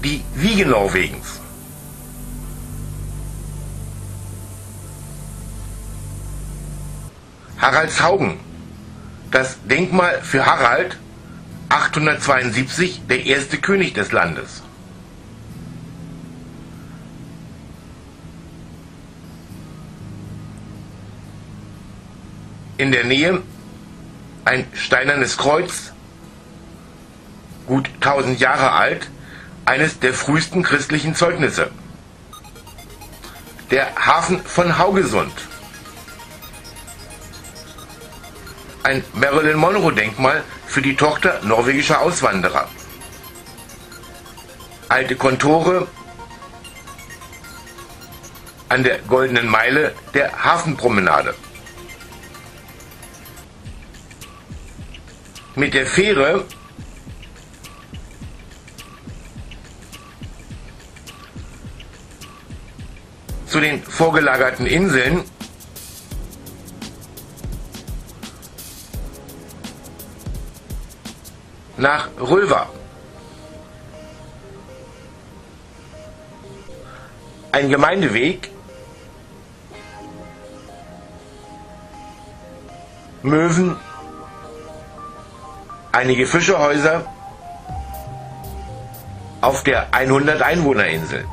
die Wiege Norwegens. Haraldshaugen, das Denkmal für Harald, 872 der erste König des Landes. In der Nähe ein steinernes Kreuz, gut 1000 Jahre alt, eines der frühesten christlichen Zeugnisse. Der Hafen von Haugesund. Ein Marilyn Monroe-Denkmal für die Tochter norwegischer Auswanderer. Alte Kontore an der Goldenen Meile der Hafenpromenade. Mit der Fähre zu den vorgelagerten Inseln nach Røver. Ein Gemeindeweg, Möwen, einige Fischerhäuser auf der 100 Einwohnerinsel.